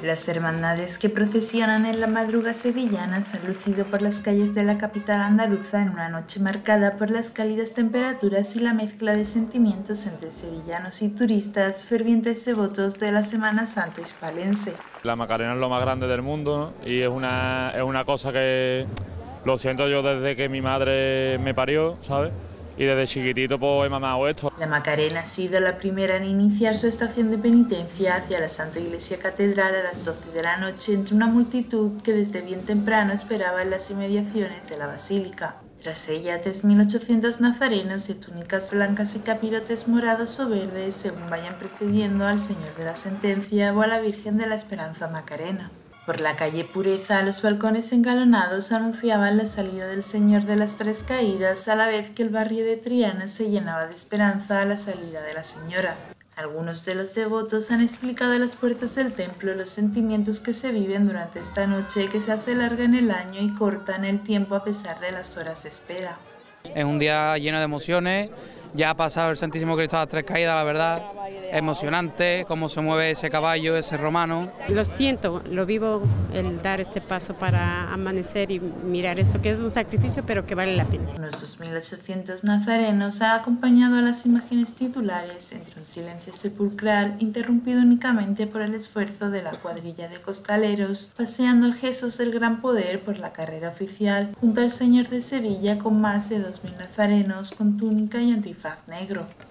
Las hermandades que procesionan en la madrugada sevillana se han lucido por las calles de la capital andaluza en una noche marcada por las cálidas temperaturas y la mezcla de sentimientos entre sevillanos y turistas, fervientes devotos de la Semana Santa hispalense. La Macarena es lo más grande del mundo, ¿no? Y es una cosa que lo siento yo desde que mi madre me parió, ¿sabes? Y desde chiquitito pues he mamado esto. La Macarena ha sido la primera en iniciar su estación de penitencia hacia la Santa Iglesia Catedral a las 12 de la noche entre una multitud que desde bien temprano esperaba en las inmediaciones de la Basílica. Tras ella, 3.800 nazarenos de túnicas blancas y capirotes morados o verdes según vayan precediendo al Señor de la Sentencia o a la Virgen de la Esperanza Macarena. Por la calle Pureza, los balcones engalonados anunciaban la salida del Señor de las Tres Caídas, a la vez que el barrio de Triana se llenaba de esperanza a la salida de la Señora. Algunos de los devotos han explicado a las puertas del templo los sentimientos que se viven durante esta noche que se hace larga en el año y corta en el tiempo a pesar de las horas de espera. Es un día lleno de emociones, ya ha pasado el Santísimo Cristo de las Tres Caídas, la verdad, emocionante, cómo se mueve ese caballo, ese romano. Lo siento, lo vivo, el dar este paso para amanecer y mirar esto, que es un sacrificio, pero que vale la pena. Unos 2.800 nazarenos han acompañado a las imágenes titulares entre un silencio sepulcral interrumpido únicamente por el esfuerzo de la cuadrilla de costaleros, paseando el Jesús del Gran Poder por la carrera oficial junto al Señor de Sevilla con más de 2.000 nazarenos con túnica y antifaz negro.